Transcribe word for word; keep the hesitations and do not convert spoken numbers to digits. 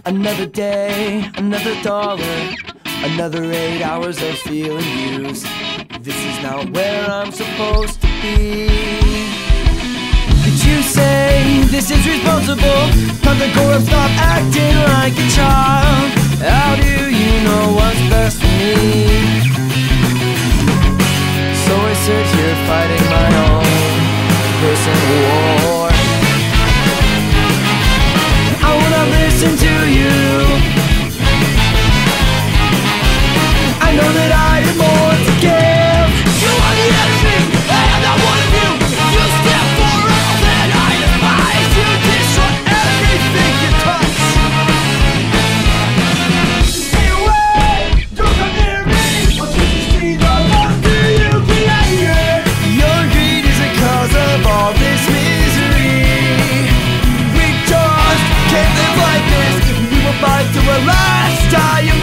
Another day, another dollar, another eight hours of feeling used. This is not where I'm supposed to be. Could you say this is responsible? Not the core of stop acting like a child. How do you know what's best for me? So I sit here fighting my own personal war. I will not listen to you. I know that I have more to give. You are the enemy, I am not one of you. You stand for all that I despise. You destroy everything you touch. Stay away, don't come near me. I'll take the street of wonder you created. Your greed is the cause of all this misery. We just can't live like this. We will fight till our last die.